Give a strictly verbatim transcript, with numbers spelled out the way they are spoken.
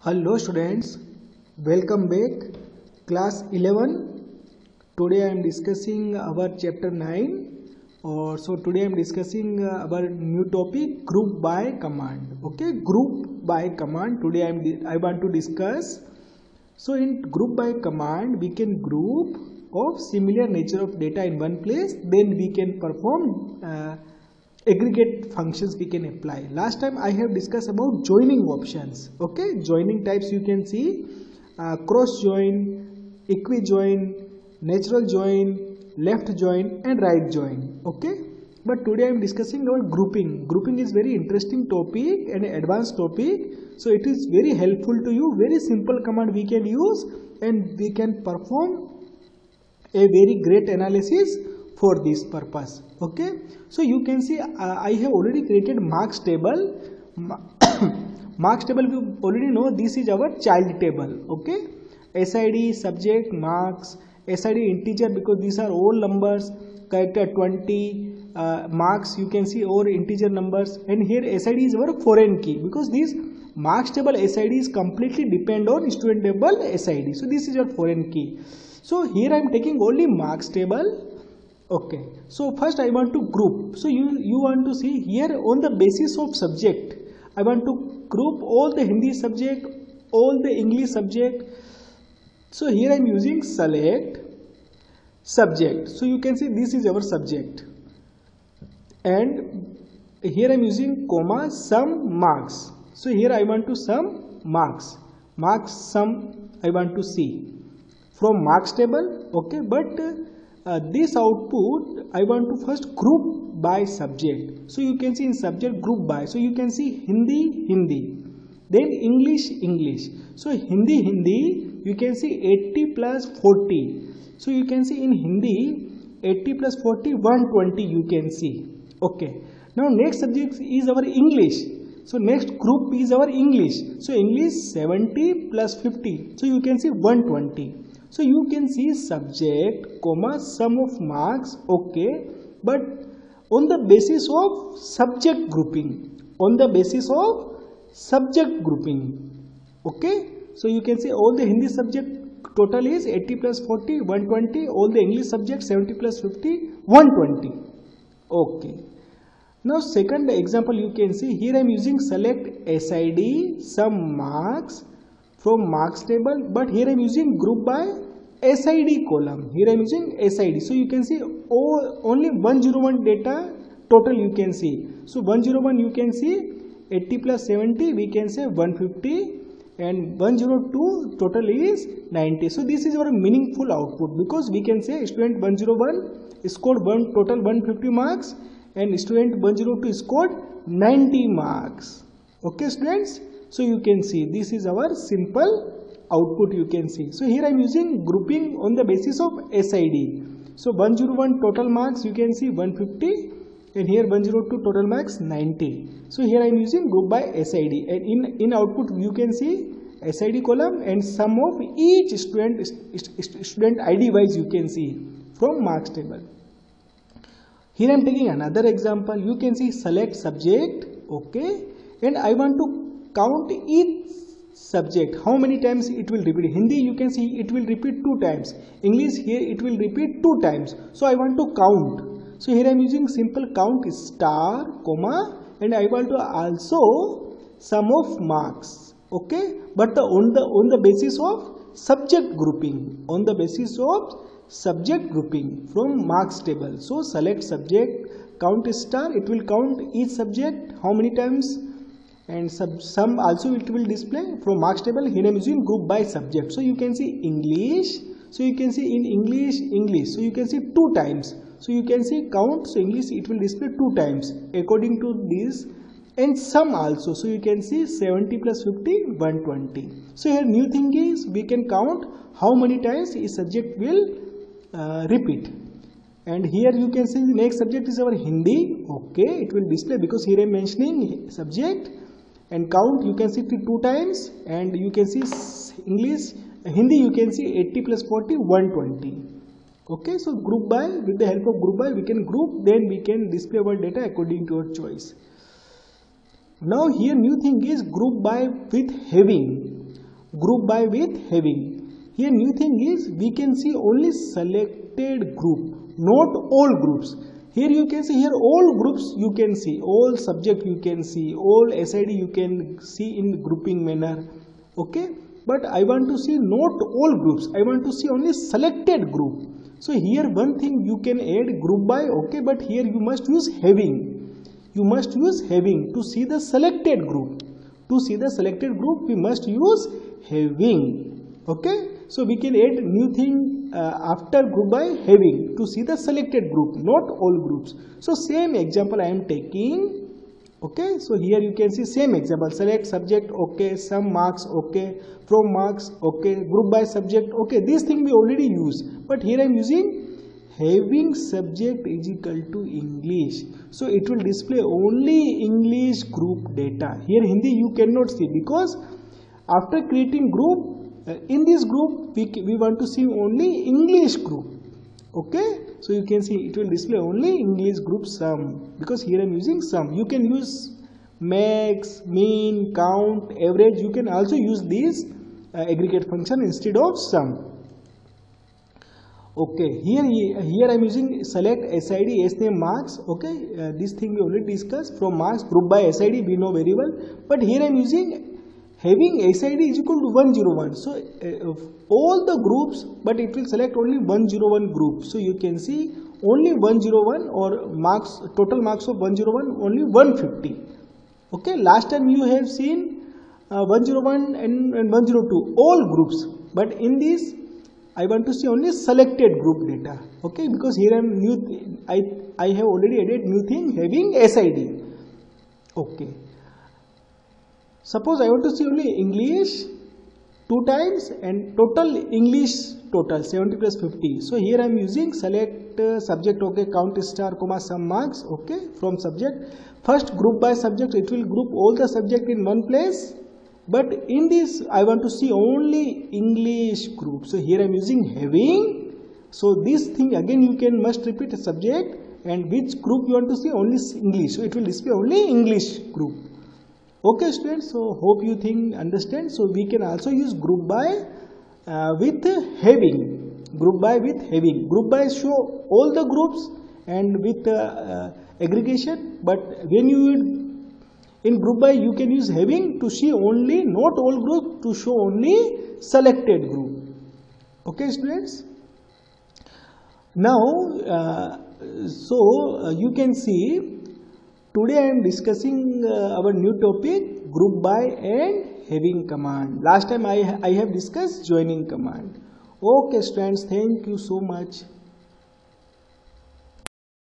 Hello students, welcome back. Class eleven. Today I am discussing our chapter nine. Or so today I am discussing uh, our new topic, group by command. Okay, group by command. Today I am I want to discuss. So in group by command we can group of similar nature of data in one place. Then we can perform uh, aggregate functions we can apply. Last time I have discussed about joining options. Okay, joining types you can see uh, cross join, equi join, natural join, left join and right join. Okay, but today I am discussing about grouping. Grouping is very interesting topic and advanced topic, so it is very helpful to you. Very simple command we can use and we can perform a very great analysis for this purpose. Okay, so you can see uh, I have already created marks table. Marks table you already know, this is our child table. Okay, S I D, subject, marks, S I D integer because these are all numbers, character twenty, uh, marks you can see all integer numbers, and here S I D is our foreign key because this marks table S I D is completely depend on student table S I D. So this is your foreign key. So here I am taking only marks table. Okay, so first I want to group. So you you want to see here on the basis of subject I want to group all the Hindi subject, all the English subject. So here I am using select subject. So you can see this is our subject, and here I am using comma sum marks. So here I want to sum marks, marks sum I want to see from marks table. Okay, but uh, Uh, this output I want to first group by subject. So you can see in subject group by. So you can see Hindi, Hindi, then English, English. So Hindi, Hindi, you can see eighty plus forty. So you can see in Hindi eighty plus forty, one hundred twenty you can see. Okay. Now next subject is our English. So next group is our English. So English seventy plus fifty. So you can see one hundred twenty. So you can see subject, comma, sum of marks, okay, but on the basis of subject grouping, on the basis of subject grouping, okay. So you can see all the Hindi subject total is eighty plus forty, one hundred twenty, all the English subject seventy plus fifty, one hundred twenty, okay. Now second example you can see here I am using select S I D, sum marks from marks table, but here I am using group by S I D column. Here I am using S I D. So you can see all, only one hundred one data total you can see. So one hundred one you can see eighty plus seventy we can say one hundred fifty, and one hundred two total is ninety. So this is our meaningful output because we can say student one hundred one scored one total one hundred fifty marks and student one hundred two scored ninety marks. Okay students. So you can see this is our simple output you can see. So here I am using grouping on the basis of S I D. So one hundred one total marks you can see one hundred fifty, and here one hundred two total marks ninety. So here I am using group by S I D, and in, in output you can see S I D column and sum of each student student I D wise you can see from marks table. Here I am taking another example. You can see select subject, okay, and I want to count each subject how many times it will repeat. Hindi you can see it will repeat two times, English here it will repeat two times. So I want to count. So here I am using simple count star comma, and I want to also sum of marks, okay, but the on the on the basis of subject grouping, on the basis of subject grouping from marks table. So select subject, count star, it will count each subject how many times, and sub, some also it will display from marks table. Here I am using group by subject. So you can see English. So you can see in English, English. So you can see two times. So you can see count. So English it will display two times according to this, and sum also. So you can see seventy plus fifty, one hundred twenty. So here new thing is we can count how many times a subject will uh, repeat. And here you can see the next subject is our Hindi. Okay, it will display because here I am mentioning subject. And count you can see two times, and you can see English, Hindi you can see eighty plus forty, one hundred twenty. Okay, so group by, with the help of group by we can group, then we can display our data according to our choice. Now here new thing is group by with having. group by with having. Here new thing is we can see only selected group, not all groups. Here you can see, here all groups you can see, all subject you can see, all S I D you can see in grouping manner. Okay, but I want to see not all groups, I want to see only selected group. So here one thing you can add group by, okay, but here you must use having. You must use having to see the selected group. To see the selected group we must use having. Okay, so we can add new thing uh, after group by having to see the selected group, not all groups. So same example I am taking. Okay, so here you can see same example, select subject, okay, some marks, okay, from marks, okay, group by subject, okay, this thing we already use, but here I am using having subject is equal to English. So it will display only English group data. Here Hindi you cannot see, because after creating group, uh, in this group we, we want to see only English group. Okay, so you can see it will display only English group sum, because here I am using sum. You can use max, mean, count, average. You can also use these uh, aggregate function instead of sum. Okay, here here I am using select S I D, S name, marks. Okay, uh, this thing we already discussed. From marks, group by S I D we know very well, but here I am using having S I D is equal to one zero one. So uh, all the groups, but it will select only one zero one group. So you can see only one zero one, or marks, total marks of one zero one only one fifty. Okay, last time you have seen uh, one zero one and, and one zero two all groups, but in this I want to see only selected group data. Okay, because here I am new, I, I have already added new thing having S I D. Okay, suppose I want to see only English two times and total English total seventy plus fifty. So here I am using select uh, subject, okay, count star comma some marks, okay, from subject. First group by subject, it will group all the subject in one place. But in this I want to see only English group. So here I am using having. So this thing again you can must repeat a subject and which group you want to see, only English. So it will display only English group. Okay students, so hope you think understand. So we can also use group by uh, with having. Group by with having. Group by show all the groups and with uh, uh, aggregation. But when you in group by you can use having to see only not all group, to show only selected group. Okay students. Now uh, so uh, you can see today I am discussing uh, our new topic, group by and having command. Last time I, I have discussed joining command. Okay students, thank you so much.